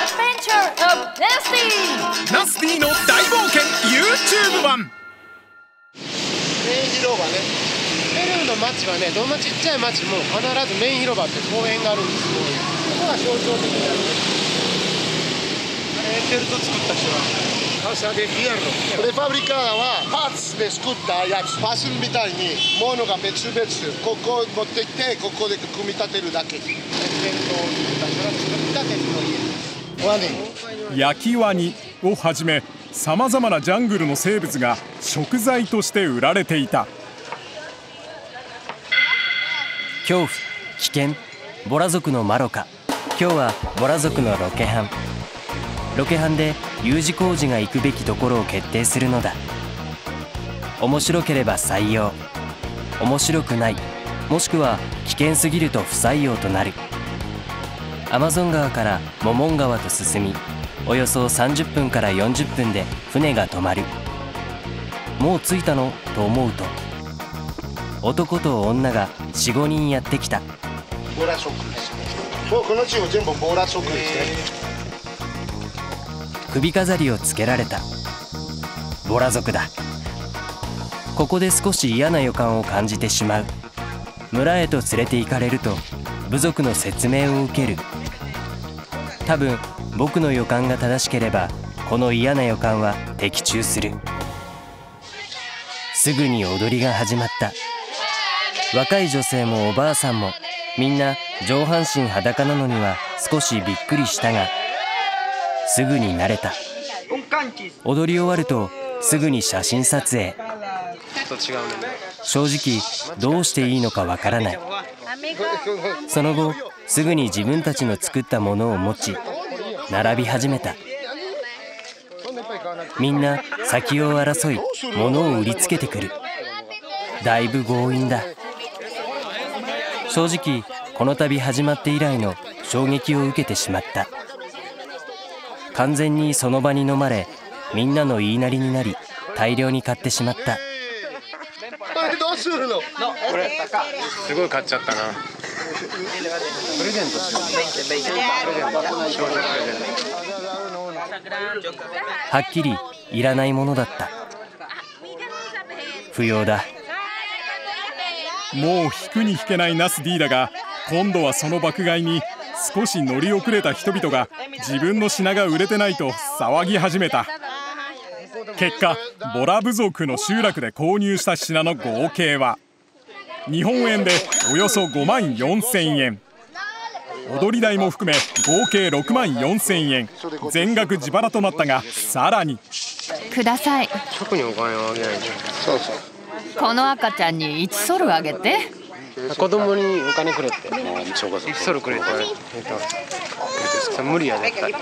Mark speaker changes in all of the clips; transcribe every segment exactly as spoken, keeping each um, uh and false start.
Speaker 1: Adventure of Nasty!
Speaker 2: ナスティの大冒険 YouTube 版。
Speaker 3: メイン広場ね。ペルーの街はね、どんなちっちゃい街も必ずメイン広場って公園があるんですよ。ここが象徴的なのね。あれエッフェル塔作った人はカサデ・フィアロ。プレファブリカはパーツで作ったやつ。パズルみたいに物が別々ここ持ってきてここで組み立てるだけ。エッフェル塔を作った人が作った鉄の家。ワニ。
Speaker 2: 焼きワニをはじめさまざまなジャングルの生物が食材として売られていた。
Speaker 4: 恐怖、危険、ボラ族のマロカ。今日はボラ族のロケハン。ロケハンで U 字工事が行くべきところを決定するのだ。面白ければ採用、面白くない、もしくは危険すぎると不採用となる。アマゾン川からモモン川と進み、およそさんじゅっぷんからよんじゅっぷんで船が止まる。もう着いたのと思うと、男と女が よん、ごにんやってきた。
Speaker 3: ボラ族ですね。もうこの地方全部ボラ族ですね。
Speaker 4: 首飾りをつけられた。ボラ族だ。ここで少し嫌な予感を感じてしまう。村へと連れて行かれると部族の説明を受ける。多分僕の予感が正しければこの嫌な予感は的中する。すぐに踊りが始まった。若い女性もおばあさんもみんな上半身裸なのには少しびっくりしたが、すぐに慣れた。踊り終わるとすぐに写真撮影。正直どうしていいのかわからない。その後すぐに自分たちの作ったものを持ち並び始めた。みんな先を争い物を売りつけてくる。だいぶ強引だ。正直この度始まって以来の衝撃を受けてしまった。完全にその場に飲まれ、みんなの言いなりになり大量に買ってしまった。
Speaker 3: どうするの？これ
Speaker 5: すごい買っちゃったな。プレゼントしよう。
Speaker 4: はっきりいらないものだった。不要だ。
Speaker 2: もう引くに引けないナス D だが、今度はその爆買いに少し乗り遅れた人々が自分の品が売れてないと騒ぎ始めた。結果ボラ部族の集落で購入した品の合計は日本円でおよそごまんよんせんえん。踊り代も含め合計ろくまんよんせんえん。全額自腹となったが、さらに
Speaker 1: ください。
Speaker 5: 特にお金をあげないじゃん。
Speaker 3: そうそう。
Speaker 1: この赤ちゃんにいちソルあげて。
Speaker 5: 子供にお金くれって。いちソルくれって。それ無理や絶対。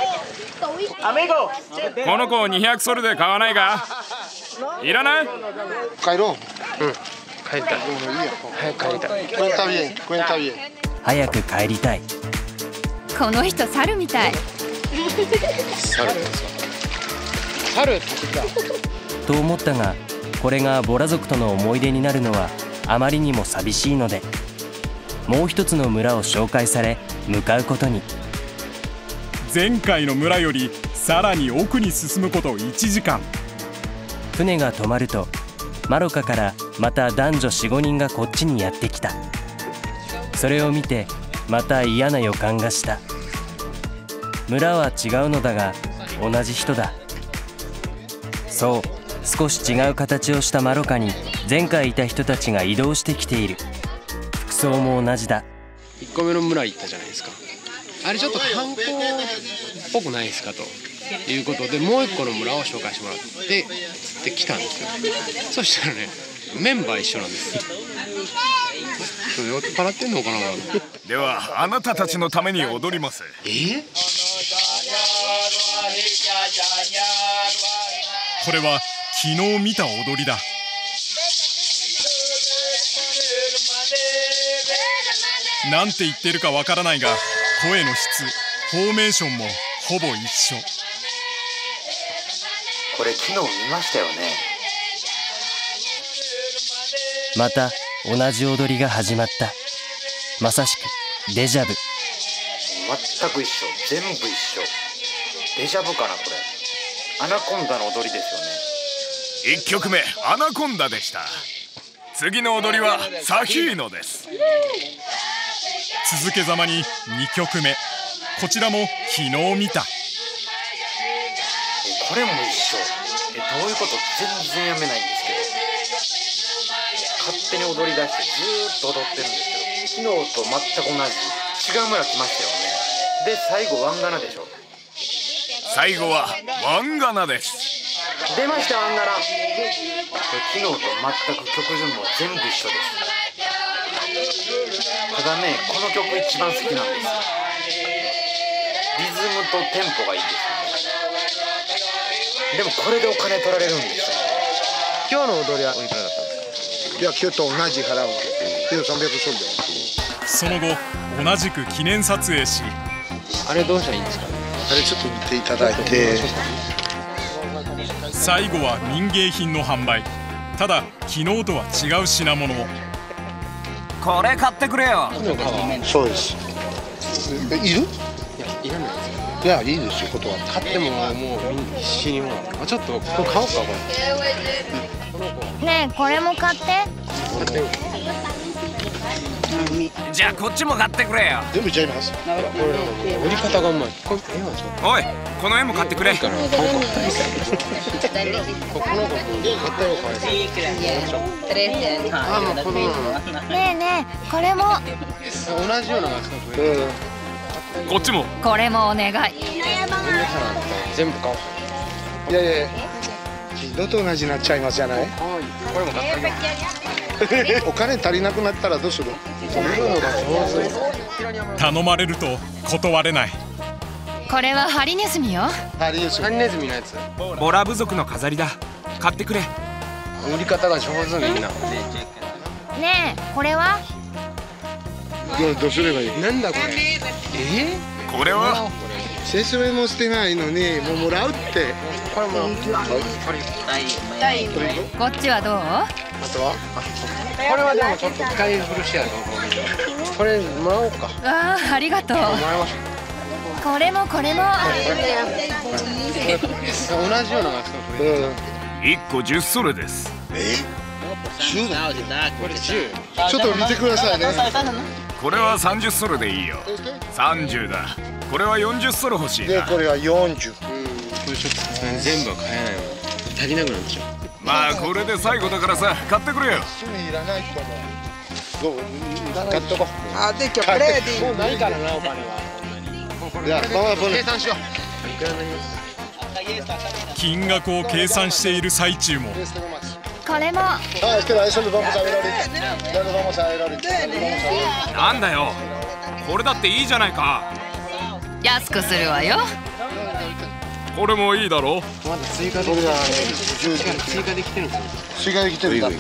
Speaker 2: この子にひゃくソルで買わないか？いらない？
Speaker 3: 帰ろう。
Speaker 5: うん。帰りたい。早く帰りたい。
Speaker 4: 早く帰りたい。
Speaker 1: この人猿みたい。
Speaker 5: 猿猿
Speaker 4: と思ったが、これがボラ族との思い出になるのはあまりにも寂しいので、もう一つの村を紹介され向かうことに。
Speaker 2: 前回の村よりさらに奥に進むこといちじかん。
Speaker 4: 船が止まるとマロカからまた男女 よん、ごにんがこっちにやってきた。それを見てまた嫌な予感がした。村は違うのだが同じ人だ。そう、少し違う形をしたマロカに前回いた人たちが移動してきている。服装も同じだ。
Speaker 5: いっこめの村行ったじゃないですか。あれちょっと観光っぽくないですかということで、もう一個の村を紹介してもらってつって来たんですよ。そしたらね、メンバー一緒なんですよ。酔っ払ってんのかな。
Speaker 2: ではあなたたちのために踊ります。
Speaker 5: え？
Speaker 2: これは昨日見た踊りだ。なんて言ってるかわからないが、声の質、フォーメーションもほぼ一緒。
Speaker 6: これ昨日見ましたよね。
Speaker 4: また同じ踊りが始まった。まさしくデジャブ。
Speaker 6: 全く一緒、全部一緒。デジャブかなこれ。アナコンダの踊りですよね。
Speaker 7: いっきょくめアナコンダでした。次の踊りはサヒーノです。
Speaker 2: 続けざまににきょくめ、こちらも昨日見た。
Speaker 6: これも一緒。えどういうこと？全然やめないんですけど、勝手に踊り出してずーっと踊ってるんですけど、昨日と全く同じ。違う村来ましたよね。で最後ワンガナでしょ。
Speaker 7: 最後はワンガナです。
Speaker 6: 出ましたワンガナ。昨日と全く曲順も全部一緒です。ただね、この曲一番好きなんです。リズムとテンポがいいですよね。でもこれでお金取られるんですよ。
Speaker 3: 今日の踊りはおいくらだったんですか？いや、今日と同じ払う。けどさんびゃくソルで。
Speaker 2: その後同じく記念撮影し、
Speaker 5: あれどうしたらいいんですかね。
Speaker 3: あれちょっと見ていただいて。
Speaker 2: 最後は民芸品の販売。ただ昨日とは違う品物を。
Speaker 4: これ買ってくれよ。
Speaker 3: そうです。え、いる？
Speaker 5: いや、いらないですよ。
Speaker 3: いや、いいですよ、断って。
Speaker 5: 買ってももう必死にもらう。あ、ちょっとこれ買おうかこれ。
Speaker 1: ねえこれも買って。
Speaker 5: 買ってよ。
Speaker 4: じゃあこっちも買ってくれよ。
Speaker 3: 全部いっちゃいます。
Speaker 5: これ売り方がうまい。これええわちょっと。
Speaker 4: おい、この絵も買ってくれ。
Speaker 5: から買おうか。ここの子買ったよこれ。あ、もうこの
Speaker 1: ねえねえこれも。
Speaker 5: 同じようながしか増える。
Speaker 7: こっちも。
Speaker 1: これもお願い。
Speaker 5: 全部買おう。
Speaker 3: いやいやいや、昨日と同じになっちゃいますじゃない。
Speaker 5: これも買ってあげる。
Speaker 3: お金足りなくなったらどうする？
Speaker 5: そういうのが上手。
Speaker 2: 頼まれると断れない。
Speaker 1: これはハリネズミよ。
Speaker 3: ハリネズミ。
Speaker 5: ハリネズミのやつ。
Speaker 4: ボラ部族の飾りだ。買ってくれ。
Speaker 5: 売り方が上手みんな。
Speaker 1: ねえこれは。
Speaker 3: どうすればいい？
Speaker 5: なんだこれ。えー？
Speaker 7: これは
Speaker 3: 説明もしてないのにもうもらうって。
Speaker 5: これもらう。
Speaker 1: こっちはどう？
Speaker 5: あとは？これはでもちょっと使い古しやと思う。これもらおうか。
Speaker 1: わあありがとう。
Speaker 5: もらいましょう。
Speaker 1: これもこれも。
Speaker 5: 同じようながしか増える。
Speaker 7: いっこじゅっソルです。
Speaker 3: え？じゅうだ。
Speaker 5: これじゅう。
Speaker 3: ちょっと見てくださいね。
Speaker 7: これはさんじゅっソルでいいよ。さんじゅうだ。これはよんじゅっソル欲しいな。
Speaker 3: でこれはよんじゅう。
Speaker 5: これちょっと全部は買えないもん。足りなくなっちゃう。
Speaker 7: まあこれで最後だからさ、買ってくれよ。
Speaker 3: 趣味いらないと思う。どう？買っとこう。
Speaker 8: あ、で今日プレーで
Speaker 5: もうないからなお金は。
Speaker 3: じゃあママこれ
Speaker 5: 計算しよう。いくらになります？
Speaker 2: 金額を計算している最中も。
Speaker 1: これも。
Speaker 3: Ah, este va, eso lo vamos a ver ahorita. Ya lo vamos a ver ahorita.
Speaker 7: なんだよ。これだっていいじゃないか。
Speaker 1: 安くするわよ。
Speaker 7: これもいいだろう。
Speaker 5: まだ追加できてる。追加できてるんですよ。
Speaker 3: 追加できてるんだ。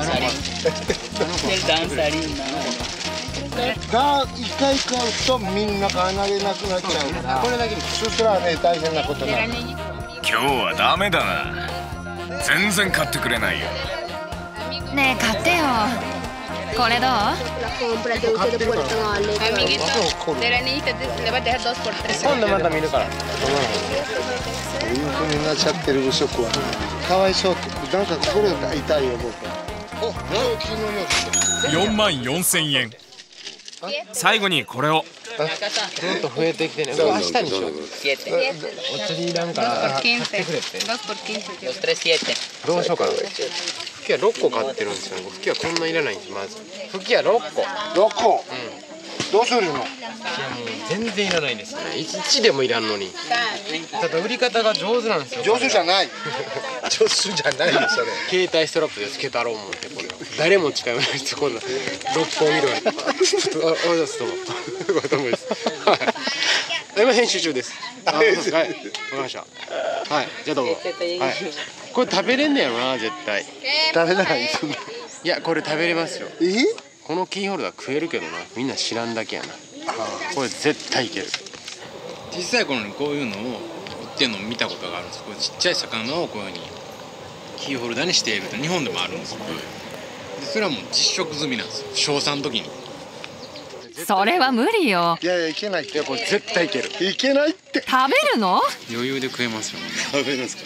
Speaker 3: が一回買うとみんな離れなくなっちゃうから。これだけそしたらね大変なことになる。
Speaker 7: 今日はダメだな。全然買ってくれないよ。
Speaker 1: ねえ買ってよ。これどう？
Speaker 5: 今度また見るから。
Speaker 3: こういう風になっちゃってる不足はかわいそうって。なんか心が痛いよ僕。お、昨日の。
Speaker 2: よんまんよんせんえん。
Speaker 4: 最後にこれを。
Speaker 5: どんどん増えてきてね。明日にしよう。お釣りいらんから買ってくれって。どうしようかな。吹きはろっこ買ってるんですよ。吹きはこんないらないんですまず。吹きはろっこ。
Speaker 3: ろっこ。どうするの？
Speaker 5: いやもう全然いらないですね。一でもいらんのに。ただ売り方が上手なんですよ。
Speaker 3: 上手じゃない。上手じゃないよそれ。
Speaker 5: 携帯ストラップでつけたろう思ってこれ。誰も近寄らない人こんな六本見ろよ。ちょっとあありがとうどうも。ごともです。はい。今編集中です。はい。わかりました。はい。じゃあどうも。はい。これ食べれんねやろな絶対。
Speaker 3: 食べない。
Speaker 5: いやこれ食べれますよ。
Speaker 3: え？
Speaker 5: このキーホルダー食えるけどな。みんな知らんだけやな。これ絶対いける。
Speaker 9: 小さい頃にこういうのを売ってるのを見たことがあるんです。これちっちゃい魚をこういうふうにキーホルダーにしていると日本でもあるんですよ。でそれはもう実食済みなんですよ。小さんの時に。
Speaker 1: それは無理よ。
Speaker 3: いやいやいけないって。
Speaker 5: これ絶対いける。
Speaker 3: いけないって。
Speaker 1: 食べるの？
Speaker 9: 余裕で食えますよね。
Speaker 5: 食べるんですか。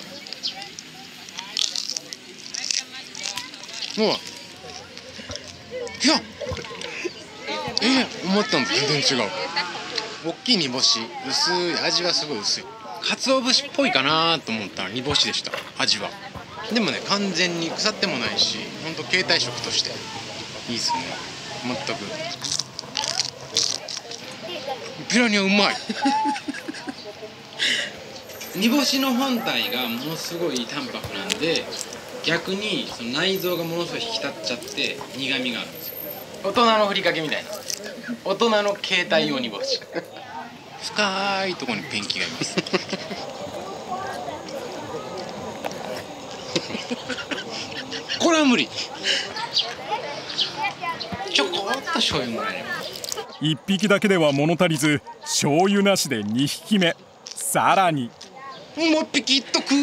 Speaker 5: もういやえー、思ったのと全然違う。大きい煮干し、薄い、味はすごい薄い。鰹節っぽいかなと思ったら煮干しでした、味は。でもね、完全に腐ってもないし、ほんと携帯食としていいっすね。全くピラニアうまい煮干しの本体がものすごい淡白なんで、逆にその内臓がものすごい引き立っちゃって苦みがあるんですよ。大人のふりかけみたいな、大人の携帯用煮干し深いところにペンキがいますこれは無理。ちょこっと醤油もらえれば。
Speaker 2: いっぴきだけでは物足りず、醤油なしでにひきめ。さらに
Speaker 5: もう一匹いっとく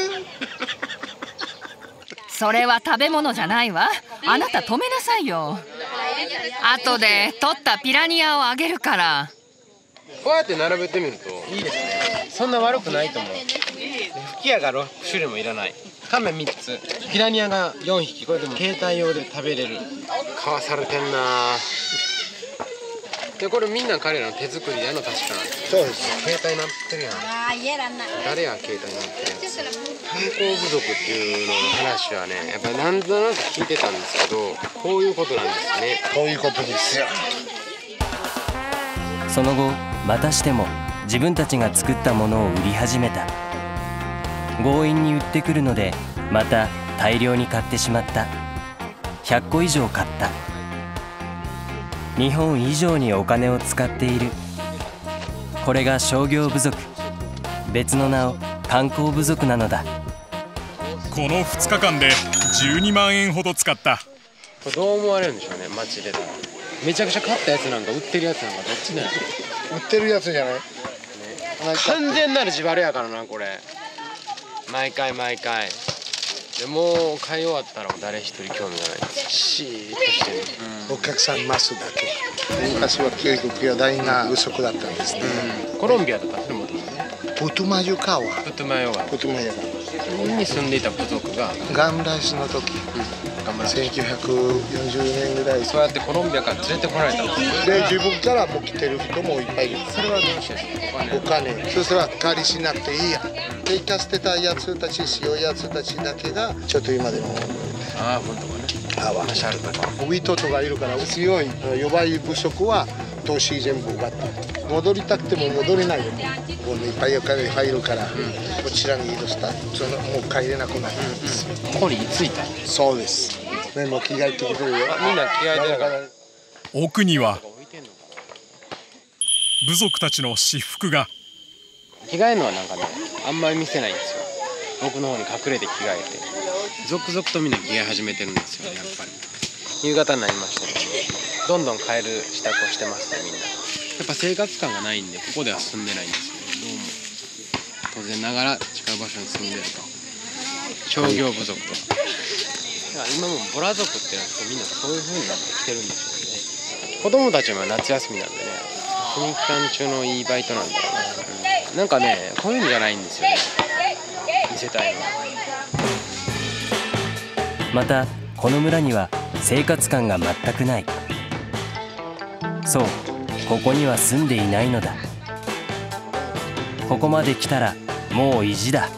Speaker 1: それは食べ物じゃないわ。あなた止めなさいよ。後で取ったピラニアをあげるから。
Speaker 5: こうやって並べてみるといいですね。そんな悪くないと思う。吹き矢がろくしゅるいもいらない。カメみっつ、ピラニアがよんひき。これでも携帯用で食べれる。かわされてんな。でこれみんな彼らの手作りやの確かなんです。
Speaker 3: そうです。
Speaker 5: 携帯なってるやん。誰や携帯なってるやつ。観光部族っていうのの話はね、やっぱりなんとなく聞いてたんですけど、こういうことなんですね。
Speaker 3: こういうことですよ。
Speaker 4: その後またしても自分たちが作ったものを売り始めた。強引に売ってくるのでまた大量に買ってしまった。ひゃっこ以上買った。日本以上にお金を使っている。これが商業部族、別の名を観光部族なのだ。
Speaker 2: このふつかかんでじゅうにまんえんほど使った。
Speaker 5: これどう思われるんでしょうね、街で。めちゃくちゃ買ったやつなんか売ってるやつなんかどっちだよ。
Speaker 3: 売ってるやつじゃない、ね、
Speaker 5: 完全なる自腹やからなこれ。毎回毎回でもう買い終わったら誰一人興味がないです。シーッとしてる、
Speaker 3: うん、お客さんいますだけ。昔は教育費大が不足だったんですね、
Speaker 5: うん、コロンビアだったんですね、もともとね。
Speaker 3: プトマユ川
Speaker 5: プトマユ川
Speaker 3: プトマユ川
Speaker 5: に住んでいた部族が
Speaker 3: ガンライスの時、うん、せんきゅうひゃくよんじゅうねんぐらい。
Speaker 5: そうやってコロンビアから連れてこられたんですよ。
Speaker 3: で自分からも来てる人もいっぱいいる。
Speaker 5: それはどうしてですか。
Speaker 3: お金、そしたら借りしなくていいや。で生かしてたやつたち、強いやつたちだけがちょっと今でも
Speaker 5: ああ本当かね。
Speaker 3: あわシャルとかウィトとかいるから、強い弱い部族は投資全部奪った。戻りたくても戻れないよ。こういっぱいお金入るから、うん、こちらに移動した。そのもう帰れなくなるんですよ。
Speaker 5: ここに居ついた。
Speaker 3: そうです。ね、もう着替えてきてるよ。
Speaker 5: みんな着替えてるから。
Speaker 2: 奥には部族たちの私服が。
Speaker 5: 着替えるのはなんかね、あんまり見せないんですよ。僕の方に隠れて着替えて続々とみんな着替え始めてるんですよね。やっぱり夕方になりましたけど、どんどん帰る支度をしてますね、みんな。やっぱ生活感がないんでここでは住んでないんですよね。どうも当然ながら違う場所に住んでると。商業部族と今もボラ族ってなってみんなそういう風になってきてるんですよね。子供たちも夏休みなんでね、休み期間中のいいバイトなんだよね、うん、なんかねこういうんじゃないんですよね、見せたいのは。
Speaker 4: またこの村には生活感が全くない。そう、ここには住んでいないのだ。ここまで来たらもう意地だ。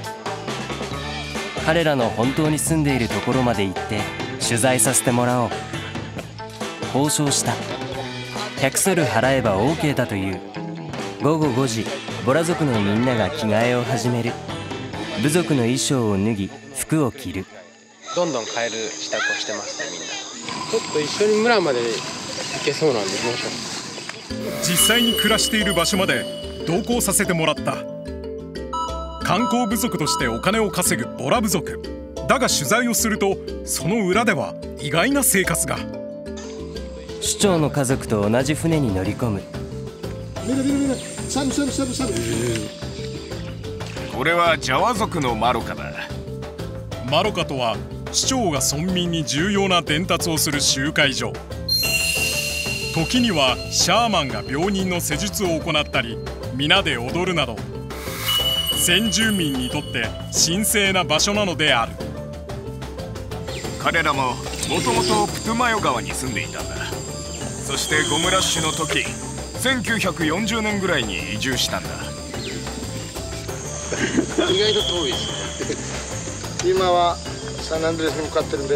Speaker 4: 彼らの本当に住んでいるところまで行って取材させてもらおう。交渉した。ひゃくソル払えば オーケー だという。ごごごじ、ボラ族のみんなが着替えを始める。部族の衣装を脱ぎ服を着る。
Speaker 5: どんどん帰る支度をしてますね、みんな。ちょっと一緒に村まで行けそうなんで行きましょう。
Speaker 2: 実際に暮らしている場所まで同行させてもらった。観光部族としてお金を稼ぐボラ部族だが、取材をするとその裏では意外な生活が。
Speaker 4: 首長の家族と同じ船に乗り込む。
Speaker 7: これはジャワ族のマロカだ。
Speaker 2: マロカとは首長が村民に重要な伝達をする集会所。 時にはシャーマンが病人の施術を行ったり皆で踊るなど先住民にとって神聖な場所なのである。
Speaker 7: 彼らももともとプトゥマヨ川に住んでいたんだ。そしてゴムラッシュの時せんきゅうひゃくよんじゅうねんぐらいに移住したんだ。
Speaker 3: 意外と遠いですね。今はサンアンドレスに向かってるんです、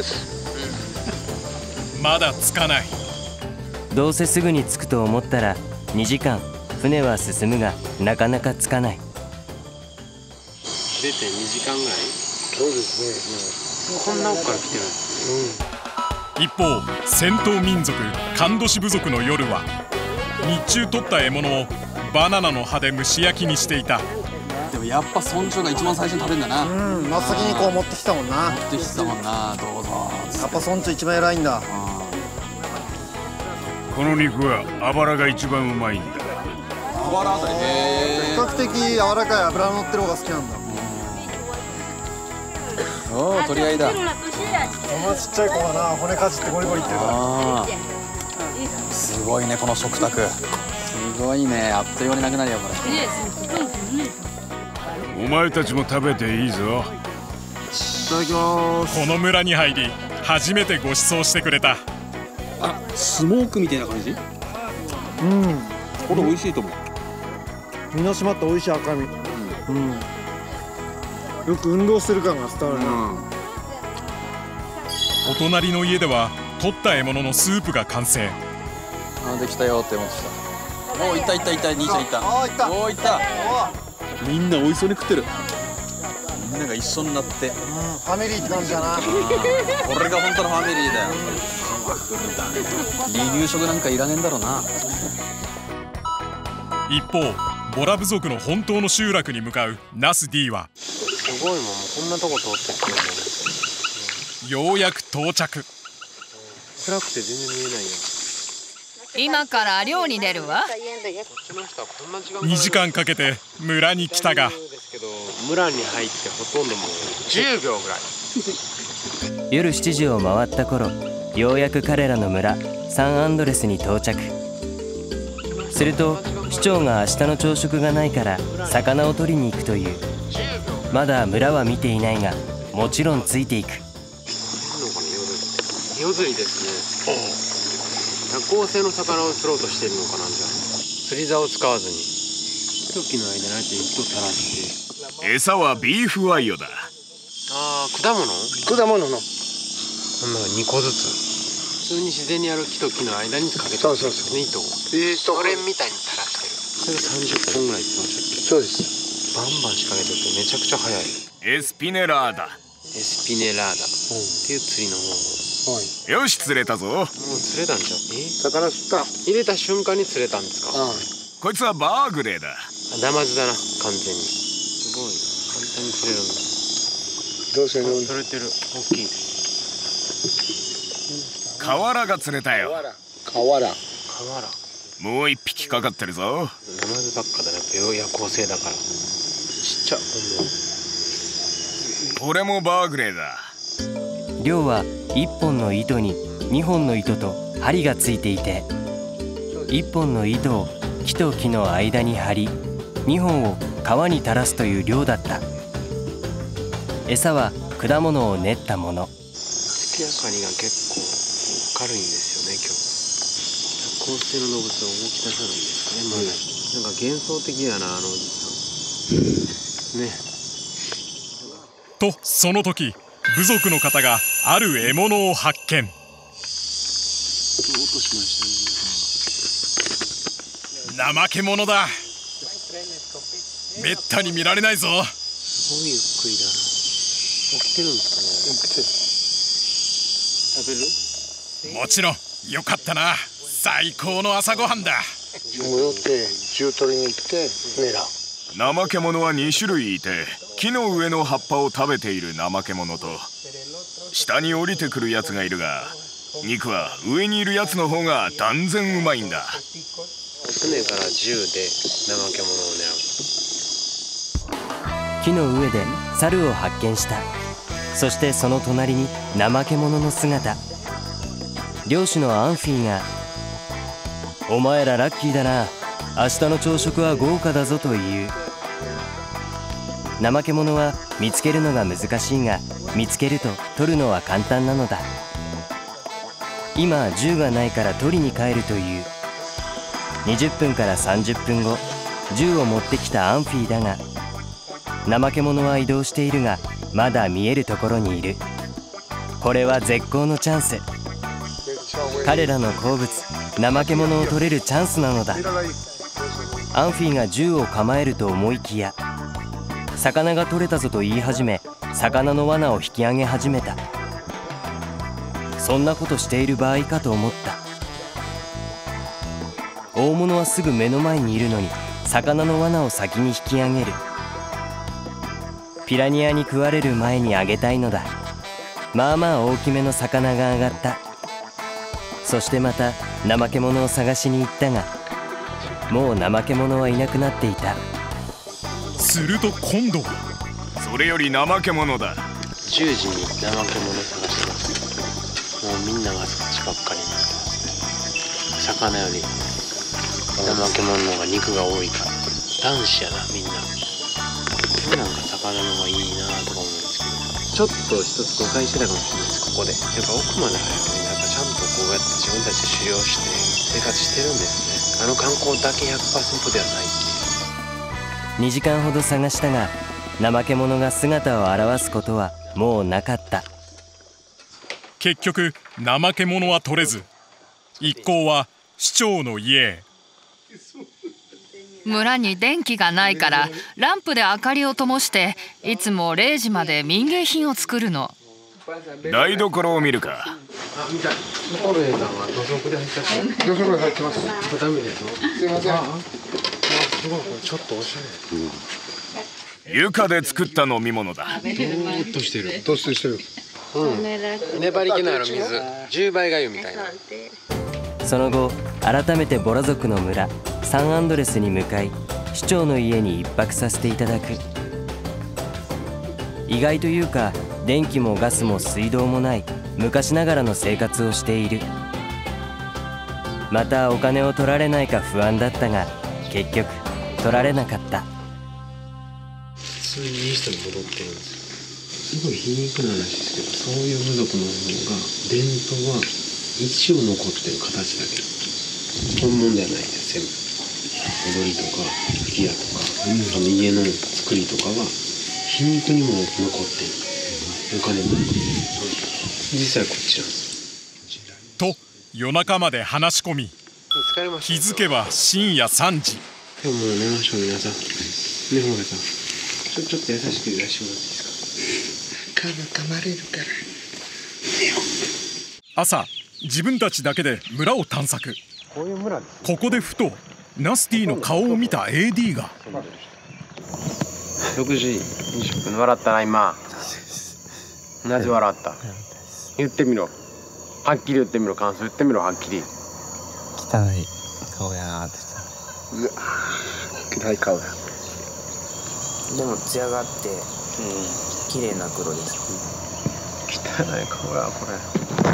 Speaker 2: うん、まだ着かない。
Speaker 4: どうせすぐに着くと思ったらにじかん船は進むがなかなか着かない。
Speaker 5: 出てにじかんぐらい。
Speaker 3: そうです
Speaker 5: ね、もうこんな奥から来てるんですね、
Speaker 2: うん、一方戦闘民族カンドシ部族の夜は日中取った獲物をバナナの葉で蒸し焼きにしていた。
Speaker 8: でもやっぱ村長が一番最初に食べるんだな。
Speaker 10: うん、真っ先にこう持ってきたもんな。
Speaker 8: 持ってきたもんな。どうぞ。
Speaker 10: やっぱ村長一番偉いんだ。
Speaker 7: この肉はあばらが一番うまいんだ。
Speaker 8: あばらあたり。へ
Speaker 10: 比較的柔らかい脂の乗ってる方が好きなんだ。
Speaker 8: おお、取り合いだ。
Speaker 10: こんなちっちゃい子がな、骨かじってゴリゴリいってるから。
Speaker 8: すごいね、この食卓。すごいね、あっという間になくなるよこれ。
Speaker 7: お前たちも食べていいぞ。
Speaker 10: いただきます。
Speaker 2: この村に入り初めてご馳走してくれた。
Speaker 8: あ、スモークみたいな感じ。
Speaker 10: うん、
Speaker 8: これ美味しいと思う。
Speaker 10: 身の締まった美味しい赤身。うん、うん、よく運動してる感が伝わるな、うん、
Speaker 2: お隣の家では取った獲物のスープが完成。
Speaker 8: あ、できたよって思ってた。おお、いったいったいった、兄ちゃんいった。
Speaker 10: おお、いった。
Speaker 8: おお、いった。みんな美味しそうに食ってる。みんなが一緒になって、うん、フ
Speaker 10: ァミリーって感じだな。
Speaker 8: これが本当のファミリーだよ。離乳食なんかいらねえんだろうな。
Speaker 2: 一方ボラ部族の本当の集落に向かうナス D は
Speaker 5: すごいもん、もうこんなとこ通ってきてる。
Speaker 2: ようやく到着。
Speaker 5: 暗くて全然見えないよ。
Speaker 1: 今から漁に出るわ。
Speaker 2: にじかんかけて村に来たが、
Speaker 5: 村に入ってほとんどもうじゅうびょうぐらい。
Speaker 4: 夜しちじを回った頃、ようやく彼らの村サンアンドレスに到着。すると市長が明日の朝食がないから魚を取りに行くという。まだ村は見ていないがもちろんついていく。
Speaker 5: 夜釣りですね。夜行性の魚を釣ろうとしてるのかなんじゃ。釣り竿を使わずに時の間に糸垂らして。
Speaker 7: 餌はビーフワイオだ。
Speaker 5: ああ、果物
Speaker 3: 果物のこ
Speaker 5: んなにこずつ普通に自然にある木と木の間にかけてる。
Speaker 3: そうそうそう、
Speaker 5: 糸をそれみたいに垂らしてる。それがさんじゅっぽんぐらいってましたっけ。
Speaker 3: そうです。
Speaker 5: バンバン仕掛けててめちゃくちゃ早い。
Speaker 7: エスピネラーダ。
Speaker 5: エスピネラーダっていう釣りの方法。
Speaker 7: よし、釣れたぞ。もう
Speaker 5: 釣れたんじゃん。え、
Speaker 3: 魚釣った。
Speaker 5: 入れた瞬間に釣れたんですか。
Speaker 3: ああ、
Speaker 7: こいつはバーグレーだ。
Speaker 5: ダマズだな、完全に。すごい簡単に釣れるんだ。
Speaker 3: どうせの
Speaker 5: 釣れてる。大きい。
Speaker 7: カワラが釣れたよ。
Speaker 3: カワラ。
Speaker 5: カワラ。
Speaker 7: もう一匹かかってるぞ。
Speaker 5: ダマズばっかだな。夜行性だから。ちっちゃ。
Speaker 7: これもバーグレーだ。
Speaker 4: 漁はいっぽんの糸ににほんの糸と針がついていて、いっぽんの糸を木と木の間に張り、にほんを川に垂らすという漁だった。餌は果物を練ったもの。
Speaker 5: 月明かりが結構軽いんですよね今日。夜行性の動物は動き出さないんですかね、まだ。なんか幻想的やな、あのおじさんね。
Speaker 2: とその時部族の方がある獲物を発見。
Speaker 5: 音しましたね。
Speaker 2: 怠け者だ。めったに見られないぞ。
Speaker 5: すごいゆっくりだな。起きてるんですかね。食べる？
Speaker 2: もちろん。よかったな。最高の朝ごはんだ。
Speaker 3: 戻って銃取りに行って狙う。
Speaker 7: 怠け者はにしゅるいいて、木の上の葉っぱを食べている怠け者と下に降りてくるやつがいるが、肉は上にいるやつの方が断然うまいんだ。
Speaker 5: 船から銃で怠け者を狙う。
Speaker 4: 木の上で猿を発見した。そしてその隣に怠け者の姿。漁師のアンフィーがお前らラッキーだな。明日の朝食は豪華だぞという。怠け者は見つけるのが難しいが、見つけると取るのは簡単なのだ。今銃がないから取りに帰るという。にじゅっぷんからさんじゅっぷんご、銃を持ってきたアンフィーだが、怠け者は移動しているが、まだ見えるところにいる。これは絶好のチャンス。彼らの好物、怠け者を取れるチャンスなのだ。アンフィーが銃を構えると思いきや、魚が取れたぞと言い始め、魚の罠を引き上げ始めた。そんなことしている場合かと思った。大物はすぐ目の前にいるのに、魚の罠を先に引き上げる。ピラニアに食われる前にあげたいのだ。まあまあ大きめの魚が上がった。そしてまた怠け者を探しに行ったが、もう怠け者はいなくなっていた。
Speaker 2: すると今度は、
Speaker 7: それより怠け者だ。
Speaker 5: じゅうじに怠け者探してます。もうみんながそっちばっかりになってますね。魚より怠け者の方が肉が多いから。男子やな、みんな。なんか魚の方がいいなとか思うんですけど、ちょっと一つ誤解してたかもしれないです。ここでやっぱ奥まで入るとやっぱちゃんとこうやって自分たちで狩猟して生活してるんですね。あの観光だけ ひゃくパーセント ではないっていう。
Speaker 4: にじかんほど探したが、怠け者が姿を現すことはもうなかった。
Speaker 2: 結局怠け者は取れず、一行は市長の家へ。
Speaker 1: 村に電気がないからランプで明かりを灯して、いつもれいじまで民芸品を作るの。
Speaker 7: 台所を見るか。
Speaker 5: あ、見たい。コルエさんは土足で入っちゃった。土足で入ってます。ダメですよ。すいません。あ、すごい、ちょっとおしゃれ。
Speaker 7: 床で作った飲み物だ。
Speaker 5: どーっとしてる。
Speaker 3: どうしてる。
Speaker 5: うん。粘り気のある水、じゅうばいがゆみたいな。
Speaker 4: その後、改めてボラ族の村サンアンドレスに向かい、市長の家に一泊させていただく。意外というか、電気もガスも水道もない昔ながらの生活をしている。またお金を取られないか不安だったが、結局取られなかった。
Speaker 5: 普通にいい人に戻ってるんですよ。すごい皮肉な話ですけど、そういう部族の方が伝統は一応残ってる形だけど、本物ではないです。全部踊りとか吹き矢とか、うん、あの家の作りとかは皮肉にも残ってる。お金も実際こっちなんです。
Speaker 2: と夜中まで話し込み、気づけば深夜さんじ。
Speaker 5: でももう寝ましょう皆さん。ね、ほうがさん、ちょちょっと優しくいらっしゃもらっていいですか。カバ噛まれるから。
Speaker 2: 朝、自分たちだけで村を探索。
Speaker 5: こういう村です。
Speaker 2: ここでふとナスティの顔を見た エーディー が。
Speaker 5: ろくじにじゅっぷん笑ったな今。なぜ笑った。言ってみろ。はっきり言ってみろ。感想言ってみろ。はっきり。
Speaker 10: 汚い顔やなって
Speaker 5: 言った。うわ、汚い顔や。
Speaker 11: でも艶があって、うん、綺麗な黒です。
Speaker 5: 汚い顔やこれ。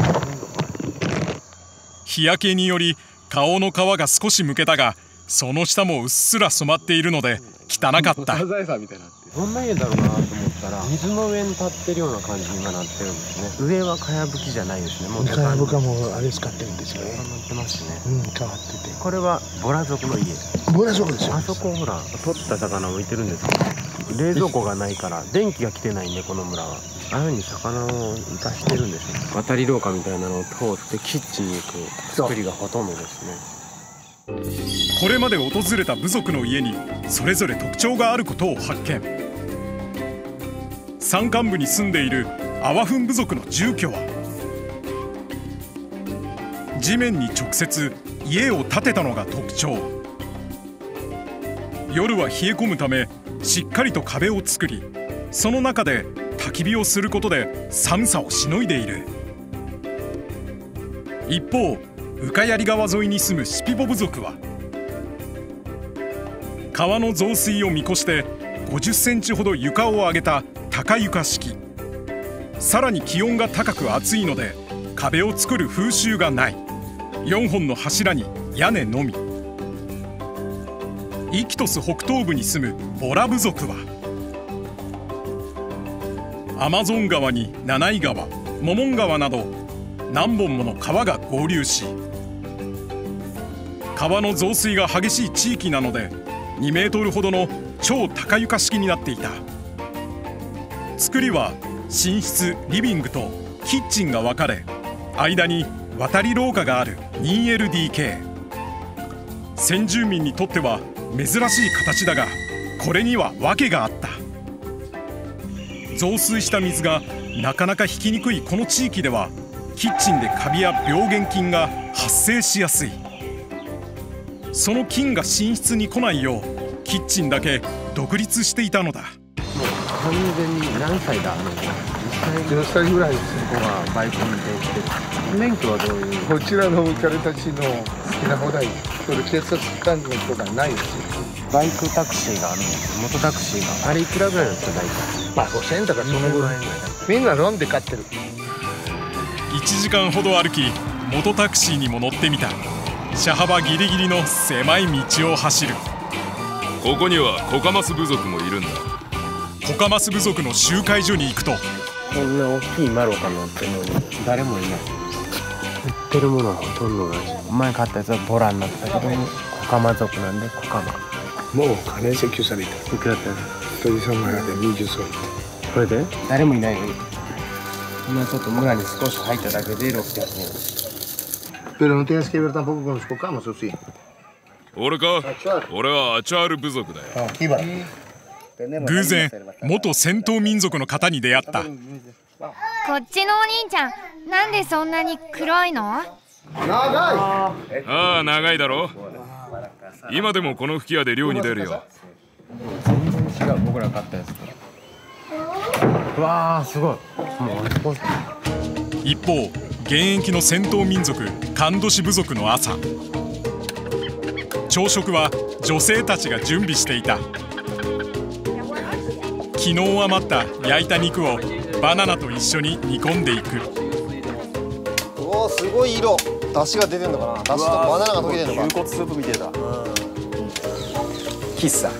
Speaker 2: 日焼けにより顔の皮が少しむけたが、その下もうっすら染まっているので汚かった。
Speaker 5: サザエさんみたいになってる。どんな家だろうなと思ったら、水の上に立ってるような感じに今なってるんですね。上はかやぶきじゃないですね。もう
Speaker 3: かやぶかもあれ使ってるんですよね。
Speaker 5: なってますね。
Speaker 3: うん、変わってて。
Speaker 5: これはボラ族の家。
Speaker 3: ボラ族ですよ。
Speaker 5: あそこほら取った魚置いてるんですけど、冷蔵庫がないから電気が来てないんで、この村はああいう風に魚を生かしてるんですよ。渡り廊下みたいなのを通ってキッチンに行く作りがほとんどですね。
Speaker 2: これまで訪れた部族の家にそれぞれ特徴があることを発見。山間部に住んでいるアワフン部族の住居は、地面に直接家を建てたのが特徴。夜は冷え込むためしっかりと壁を作り、その中で焚き火をすることで寒さをしのいでいる。一方、ウカヤリ川沿いに住むシピボ部族は、川の増水を見越してごじゅっセンチほど床を上げた高床式。さらに気温が高く暑いので壁を作る風習がない。よんほんの柱に屋根のみ。イキトス北東部に住むボラ部族はアマゾン川に七井川、モモン川など何本もの川が合流し、川の増水が激しい地域なのでにメートルほどの超高床式になっていた。作りは寝室、リビングとキッチンが分かれ、間に渡り廊下がある にエルディーケー。 先住民にとっては珍しい形だが、これには訳があった。増水した水がなかなか引きにくいこの地域では、キッチンでカビや病原菌が発生しやすい。その菌が寝室に来ないようキッチンだけ独立していたのだ。
Speaker 5: もう完全に何歳だ、あの
Speaker 3: じゅっさいぐらいです。
Speaker 5: ここはバイク運転してる。免許はどういう？
Speaker 3: こちらの彼たちの好きな放題、それ警察官の人がないです。
Speaker 5: バイクタクシーがあるんですよ。元タクシーがあれいくらぐらいなんですか、大体。
Speaker 3: まあごせんえんとかそのぐらい。みんなロンで買ってる。
Speaker 2: いちじかんほど歩き、元タクシーにも乗ってみた。車幅ギリギリの狭い道を走る。
Speaker 7: ここにはコカマス部族もいるんだ。
Speaker 2: コカマス部族の集会所に行くと、
Speaker 5: こんな大きいマロカ乗ってるのに誰もいない。売ってるものはほとんどない。前買ったやつはボラになったけど、コカマ族なんでコカマ。
Speaker 3: もう金請求された。
Speaker 5: いくらだったの？
Speaker 3: 一人様でにじゅうソリ。
Speaker 5: これで誰もいないのに、今ちょっと村に少し入っただけでろっぴゃくえん。
Speaker 3: Pero no tienes que ver tampoco con los cocamas, ¿o sí?
Speaker 7: 俺か？俺はアチャール部族だよ。
Speaker 2: 偶然元戦闘民族の方に出会った。
Speaker 12: こっちのお兄ちゃん、なんでそんなに黒いの？
Speaker 7: 長い。ああ、長いだろ。今でもこの吹き矢で漁に出るよ。
Speaker 5: 全然違う、僕ら買ったやつと。うわー、すごい。もう
Speaker 2: 一方、現役の戦闘民族カンドシ部族の朝、朝食は女性たちが準備していた。昨日余った焼いた肉をバナナと一緒に煮込んでいく。
Speaker 10: おお、すごい色。出汁が出てんのかな。出汁とバナナが溶けてんのか。
Speaker 8: 牛骨スープみてえだ。喫茶。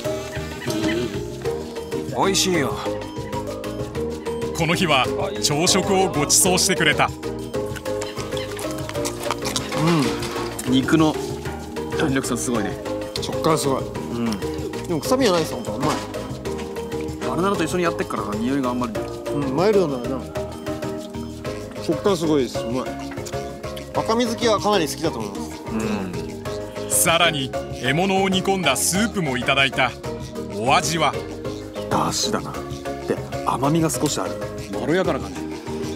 Speaker 4: 美味しいよ。
Speaker 2: この日は朝食をご馳走してくれた。
Speaker 8: うん、肉の弾力さすごいね。
Speaker 10: 食感すごい。うん。でも臭みはないです。本当うまい。
Speaker 8: バナナと一緒にやってっから匂いがあんまり。
Speaker 10: うん、マイルドなな。食感すごいです。うまい。赤身好きはかなり好きだと思います。
Speaker 2: うん。さらに獲物を煮込んだスープもいただいた。お味は？
Speaker 8: だしだな。で、甘みが少しある。まろやかな感じ。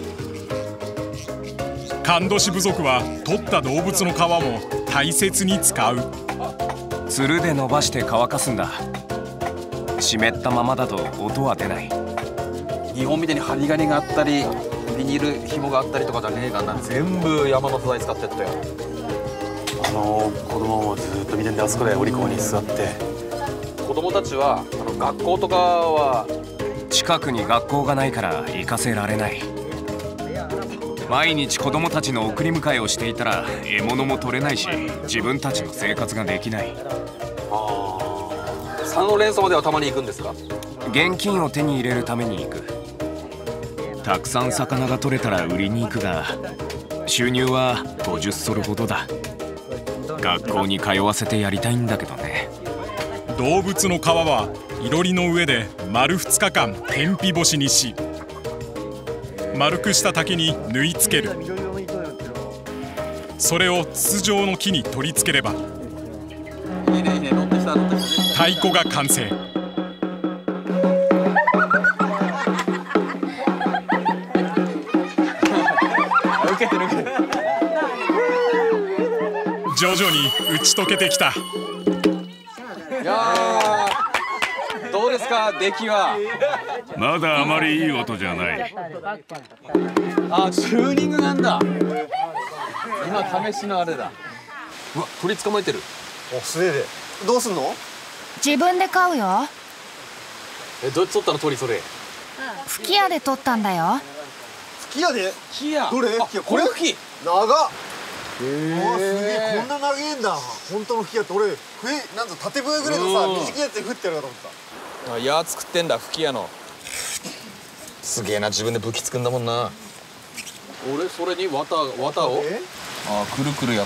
Speaker 2: カンドシ部族は取った動物の皮も大切に使う。
Speaker 4: つるで伸ばして乾かすんだ。湿ったままだと音は出ない。
Speaker 8: 日本みたいに針金があったりビニール紐があったりとかじゃねえかな。全部山の素材使ってったよ。あのー、子供もずっと見てんで、あそこでお利口に座って。子供たちはあの学校とかは
Speaker 4: 近くに学校がないから行かせられない。毎日子供たちの送り迎えをしていたら獲物も取れないし、自分たちの生活ができない。
Speaker 8: ああ、サンロレンソまではたまに行くんですか？
Speaker 4: 現金を手に入れるために行く。たくさん魚が取れたら売りに行くが、収入はごじゅっソルほどだ。学校に通わせてやりたいんだけどね。
Speaker 2: 動物の皮はいろりの上で丸ふつかかん天日干しにし、丸くした竹に縫い付ける。それを筒状の木に取り付ければ太鼓が完成。徐々に打ち解けてきた。
Speaker 8: いやー、どうですか、出来は。
Speaker 7: まだあまりいい音じゃない。
Speaker 8: あ、チューニングなんだ。今試しのあれだ。うわ、鳥捕まえてる。
Speaker 10: お、素手で。どうすんの？
Speaker 12: 自分で飼うよ。
Speaker 8: え、どうやって取ったの鳥それ？
Speaker 12: 吹き矢で取ったんだよ。
Speaker 10: 吹き矢で？
Speaker 8: 吹き矢。
Speaker 10: どれ？
Speaker 8: あ、これ吹き。
Speaker 10: 長っ。 うわすげえ、こんな長えんだ本当の吹き矢って。俺笛なんか縦笛ぐらいのさ短いやつで振ってやるかと思った。
Speaker 8: あ、矢作ってんだ、吹き矢の。すげえな、自分で武器作んだもんな。俺それに綿綿をあくるくるやって、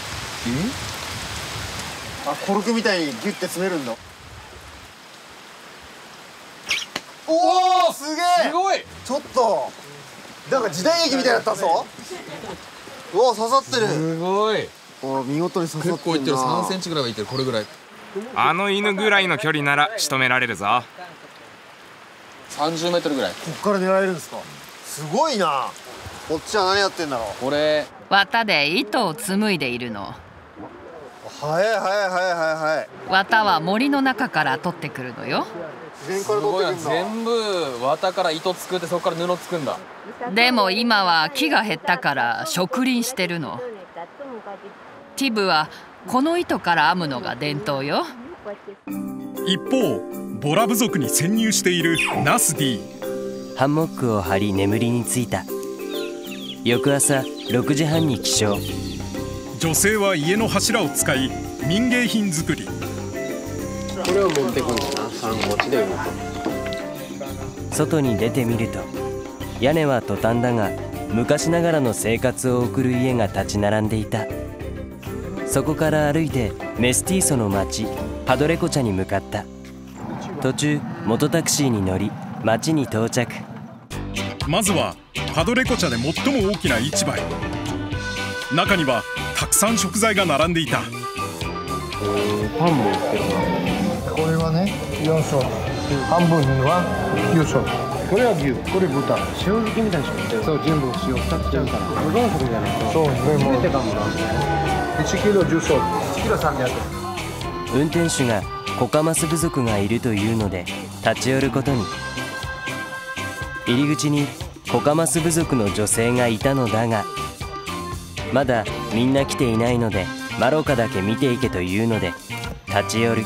Speaker 10: あコルクみたいにギュッて詰めるんだ。おおすげえ、
Speaker 8: すごい。
Speaker 10: ちょっとなんか時代劇みたいだったぞ。うわ刺さってる。
Speaker 8: すごい。
Speaker 10: お見事に刺さってるな。
Speaker 8: 結構いってる。さんセンチぐらいはいってる。これぐらい。
Speaker 2: あの犬ぐらいの距離なら仕留められるぞ。
Speaker 8: さんじゅうメートルぐらい。
Speaker 10: こっから狙えるんですか。すごいな。こっちは何やってんだろう。
Speaker 8: これ
Speaker 1: 綿で糸を紡いでいるの。
Speaker 10: はいはいはいはいはい。
Speaker 1: 綿は森の中から取ってくるのよ。
Speaker 10: 自然から取ってくるんだ。
Speaker 8: 全部綿から糸作ってそこから布作るんだ。
Speaker 1: でも今は木が減ったから植林してるの。ティブはこの糸から編むのが伝統よ。
Speaker 2: 一方ボラ部族に潜入しているナスディ。
Speaker 4: ハンモックを張り眠りについた。翌朝ろくじはんに起床。
Speaker 2: 女性は家の柱を使い民芸品作り。
Speaker 5: これを持ってくんだな、三持ちで動く。
Speaker 4: 外に出てみると屋根はトタンだが昔ながらの生活を送る家が立ち並んでいた。そこから歩いてメスティーソの町パドレコチャに向かった。途中元タクシーに乗り町に到着。
Speaker 2: まずはパドレコチャで最も大きな市場へ。中にはたくさん食材が並んでいた。
Speaker 3: パンも売ってるな。これはねよん層、半分にはきゅう層。これは牛、これ豚。塩漬けみたいにしょ。そう、全部塩ふたつちゃうから。保存するじゃないと。そう、全てがもらう。いちキロじゅう層、いちキロさんびゃくえん。
Speaker 4: 運転手がコカマス部族がいるというので立ち寄ることに。入り口にコカマス部族の女性がいたのだがまだみんな来ていないのでマロカだけ見ていけというので立ち寄る。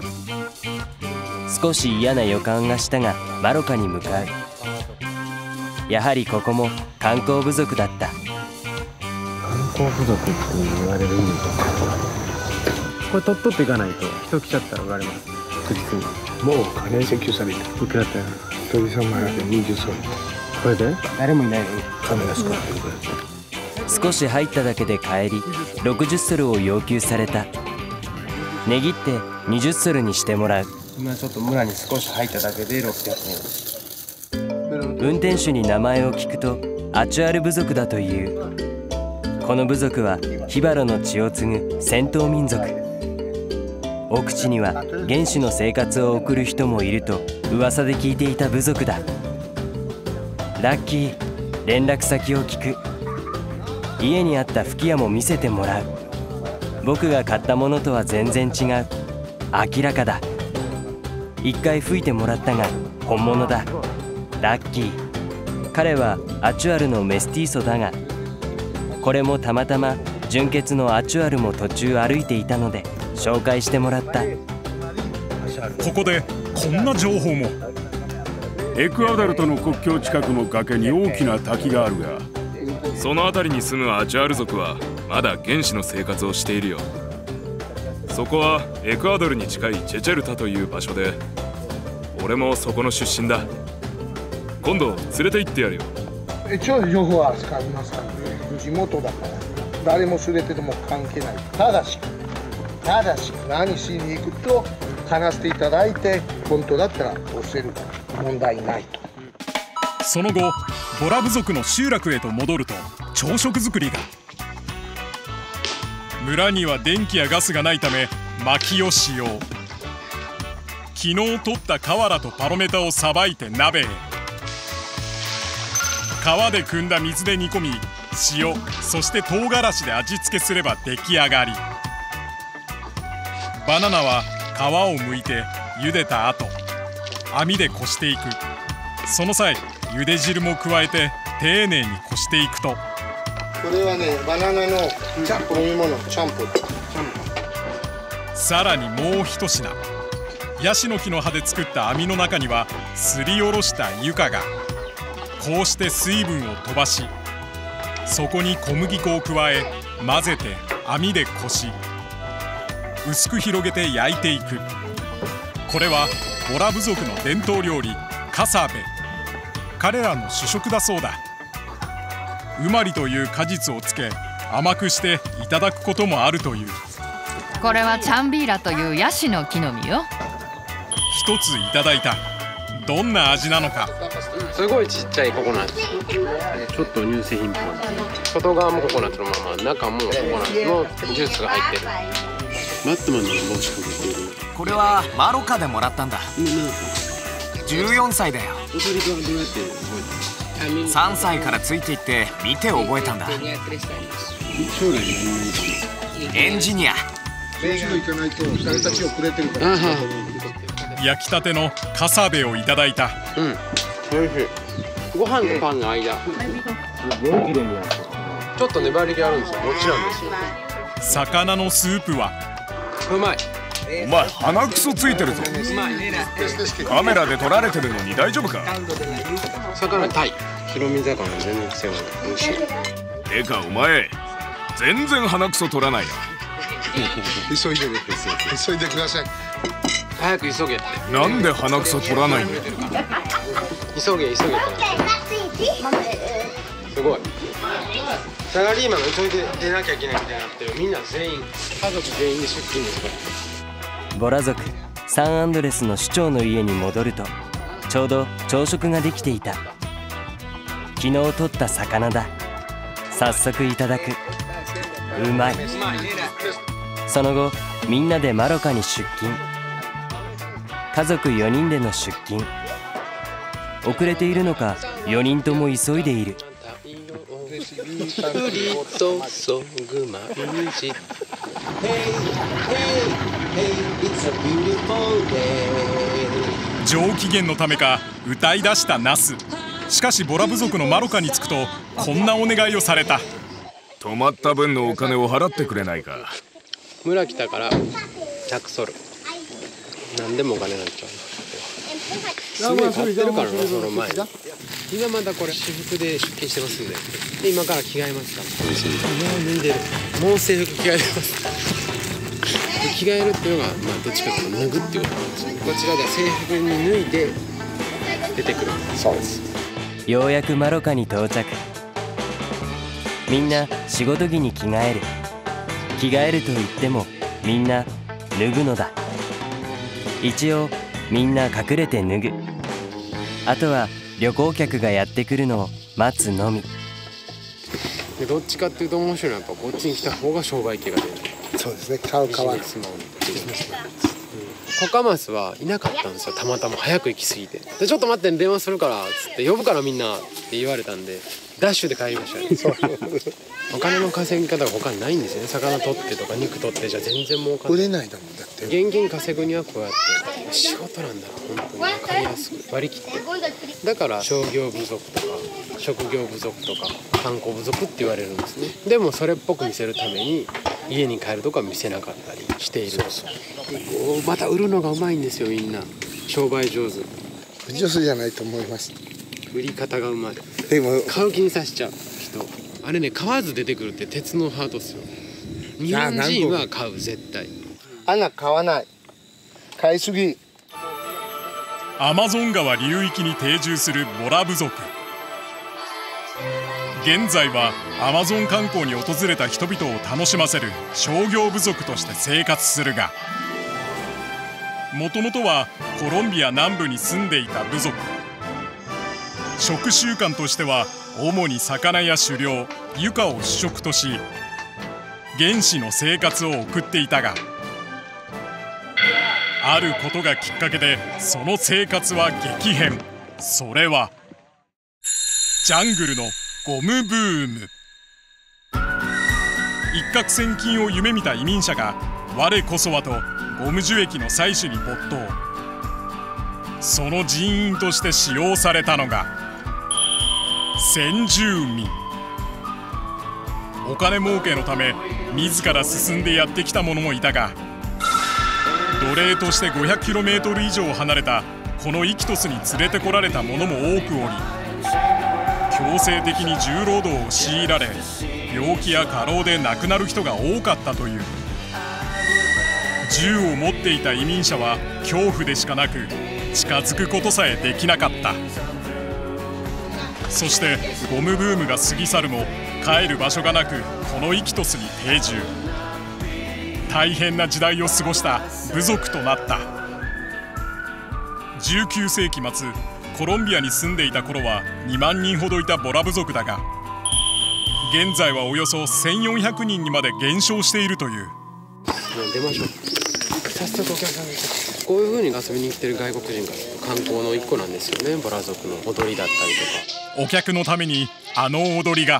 Speaker 4: 少し嫌な予感がしたがマロカに向かう。やはりここも観光部族だった。
Speaker 3: 観光部族って言われる意味とか、これ取っとっていかないと人来ちゃったら売られます。確実にもう金請求されて受けだったら一人様でにじゅうソル。これで誰もいないのにカメラ使ってるから
Speaker 4: 少し入っただけで帰りろくじゅうソルを要求された。値切ってにじゅうソルにしてもらう。
Speaker 3: 今ちょっと村に少し入っただけでろっぴゃくえん。
Speaker 4: 運転手に名前を聞くとアチュアル部族だという。この部族はヒバロの血を継ぐ戦闘民族。奥地には原始の生活を送る人もいると噂で聞いていた部族だ。ラッキー、連絡先を聞く。家にあった吹き矢も見せてもらう。僕が買ったものとは全然違う。明らかだ。一回吹いてもらったが本物だ。ラッキー。彼はアチュアルのメスティーソだがこれもたまたま純血のアチュアルも途中歩いていたので紹介してもらった。
Speaker 2: ここでこんな情報も。
Speaker 13: エクアドルとの国境近くの崖に大きな滝があるが、その辺りに住むアチュアル族はまだ原始の生活をしているよ。そこはエクアドルに近いチェチェルタという場所で、俺もそこの出身だ。今度連れて行ってやるよ。
Speaker 3: 一応情報は扱いますからね。地元だから誰も連れてても関係ない。ただしただし何しに行くと話していただいて本当だったら教えるから問題ないと。
Speaker 2: その後ボラ部族の集落へと戻ると朝食作りが。村には電気やガスがないため薪を使用。昨日取った瓦とパロメタをさばいて鍋へ。川で汲んだ水で煮込み塩そして唐辛子で味付けすれば出来上がり。バナナは皮を剥いて茹でた後網でこしていく。その際茹で汁も加えて丁寧にこしていくと、
Speaker 3: これはねバナナの飲み物チャンプル。
Speaker 2: さらにもう一品。ヤシの木の葉で作った網の中にはすりおろしたユカが。こうして水分を飛ばしそこに小麦粉を加え混ぜて網でこし薄く広げて焼いていく。これはボラ部族の伝統料理カサベ。彼らの主食だそうだ。ウマリという果実をつけ甘くしていただくこともあるという。
Speaker 1: これはチャンビーラというヤシの木の実よ。
Speaker 2: 一ついただいた。どんな味なのか。
Speaker 5: すごいちっちゃいココナッツ。ちょっと乳製品っぽい。外側もココナッツのまま、中もココナッツのジュースが入ってる。マットマンの帽子かぶってる。
Speaker 14: これはマロカでもらったんだ。じゅうよんさいだよ。
Speaker 5: 踊りとはどうやって覚えたの？
Speaker 14: さんさいからついていって見て覚えたんだ。
Speaker 5: 将来何
Speaker 14: エンジニア。
Speaker 3: 練習行かないと誰たちをくれてるから。
Speaker 2: 焼きたてのカサベをいただいた。
Speaker 5: うん、おいしい。ご飯とパンの間。ちょっと粘り気あるんですよ。もちろんですよ。
Speaker 2: 魚のスープは
Speaker 5: うまい。
Speaker 7: お前鼻くそついてるぞ。カメラで撮られてるのに大丈夫か。
Speaker 5: 魚タイ。白身魚全然癖がない。美味しい。
Speaker 7: てかお前全然鼻くそ取らないな。
Speaker 3: 急いでください。急いでください。
Speaker 5: 早く急げって。
Speaker 7: なんで鼻くそ取らないんだよ。
Speaker 5: 急げ急げってなってすごい。サラリーマンが急いで出なきゃいけないみたいになってる。みんな全員家族全員で出勤ですから。
Speaker 4: ボラ族サンアンドレスの首長の家に戻るとちょうど朝食ができていた。昨日取った魚だ。早速いただく。うまい。その後みんなでマロカに出勤。家族よにんでの出勤。遅れているのかよにんとも急いでいる。
Speaker 2: 上機嫌のためか歌い出したナス。しかしボラ部族のマロカに着くとこんなお願いをされた。
Speaker 7: 泊まった分のお金を払ってくれないか。
Speaker 5: 村来たから着ソル。何でもお金になっちゃう。すごい買ってるからな。その前に今まだこれ私服で出勤してますんで、で今から着替えますから。もう脱いでる。もう制服着替えてます。着替えるっていうのが、まあ、どっちかというと脱ぐっていうことなんですよ。こちらでは制服に脱いで出てくる。そうです。
Speaker 4: ようやくマロカに到着。みんな仕事着に着替える。着替えると言ってもみんな脱ぐのだ。一応みんな隠れて脱ぐ。あとは旅行客がやってくるのを待つのみ。
Speaker 5: でどっちかっていうと面白いのはやっぱこっちに来た方が商売系が出る。
Speaker 3: そうですね。買う買わない。
Speaker 5: コカマスはいなかったんですよ。たまたま早く行き過ぎて。でちょっと待って電話するからっつって呼ぶからみんなって言われたんでダッシュで帰りましたね。お金の稼ぎ方が他にないんですよね。魚取ってとか肉取ってじゃ全然儲かんない。
Speaker 3: 売れないだもんだって。
Speaker 5: 現金稼ぐにはこうやって仕事なんだ。本当に分かりやすく割り切って。だから商業部族とか職業部族とか観光部族って言われるんですね。でもそれっぽく見せるために家に帰るとか見せなかったりしている。また売るのがうまいんですよみんな。商売上手。
Speaker 3: 上手じゃないと思います。
Speaker 5: 売り方がうまい。
Speaker 3: でも
Speaker 5: 買う気にさせちゃう人。あれね買わず出てくるって鉄のハートっすよ。日本人は買う絶対。
Speaker 3: あんな買わない。買いすぎ。
Speaker 2: アマゾン川流域に定住するボラ部族。現在はアマゾン観光に訪れた人々を楽しませる商業部族として生活するが、もともとはコロンビア南部に住んでいた部族。食習慣としては主に魚や狩猟、ユカを主食とし原始の生活を送っていたが、あることがきっかけでその生活は激変。それはジャングルのゴムブーム。一攫千金を夢見た移民者が我こそはとゴム樹液の採取に没頭。その人員として使用されたのが先住民。お金儲けのため自ら進んでやってきた者もいたが、奴隷として ごひゃくキロメートル 以上離れたこのイキトスに連れてこられた者も多くおり、強制的に重労働を強いられ病気や過労で亡くなる人が多かったという。銃を持っていた移民者は恐怖でしかなく近づくことさえできなかった。そしてゴムブームが過ぎ去るも帰る場所がなくこのイキトスに定住。大変な時代を過ごした部族となった。じゅうきゅうせいき末、コロンビアに住んでいた頃はにまんにんほどいたボラ部族だが、現在はおよそせんよんひゃくにんにまで減少しているという。
Speaker 5: 出ましょう。早速お客さんがいて、こういう風に遊びに来てる外国人が観光の一個なんですよね。ボラ族の踊りだったりとか。
Speaker 2: お客のためにあの踊りが。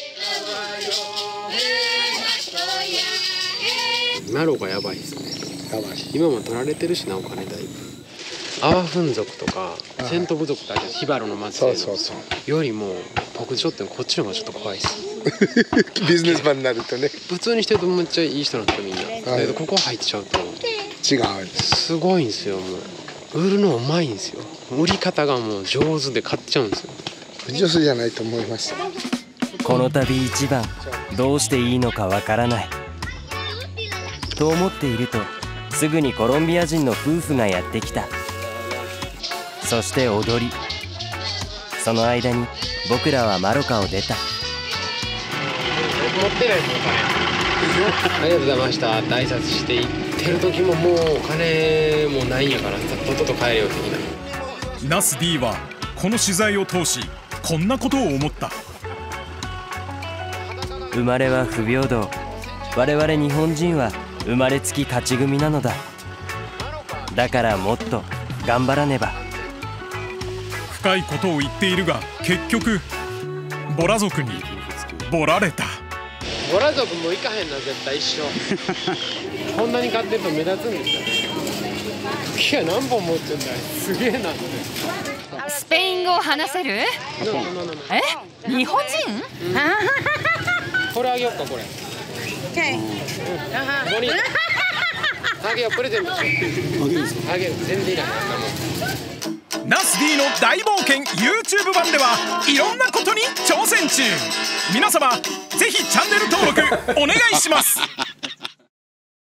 Speaker 5: マロがやばいですね。やばい。今も取られてるしな、お金だいぶ。アワフン族とかセント部族ってあるじゃん、ヒバロの末裔のよりも僕ちょっとこっちの方がちょっと怖いです。
Speaker 3: ビジネスマンになるとね。
Speaker 5: 普通にしてるとめっちゃいい人なんですよみんな。だけどここ入っちゃうと
Speaker 3: 違う。
Speaker 5: すごいんですよ。もう売るのうまいんですよ。売り方がもう上手で買っちゃうんですよ。
Speaker 3: 上手じゃないと思います。
Speaker 4: この度一番どうしていいのかわからないと思っていると、すぐにコロンビア人の夫婦がやってきた。そして踊り。その間に僕らはマロカを出た。
Speaker 5: 持ってないですよ、お金。ありがとうございましたって挨拶して行ってる時ももうお金もないんやからさっとっとと帰れよ的な。
Speaker 2: ナス D はこの取材を通しこんなことを思った。
Speaker 4: 生まれは不平等。我々日本人は生まれつき勝ち組なのだ。だからもっと頑張らねば。
Speaker 2: 深いことを言っているが結局ボラ族にボラれた。
Speaker 5: ボラ族も行かへんな絶対一生。こんなに買ってると目立つんですよ。木が何本持ってんだよ。すげえなって。
Speaker 1: スペイン語を話せる？え？日本人？
Speaker 5: これあげようかこれ。ごにん。あげようプレゼントしよう。あげるんですか？あげる全然いらない。
Speaker 2: ナス D の大冒険 YouTube 版ではいろんなことに挑戦中。皆様ぜひチャンネル登録お願いします。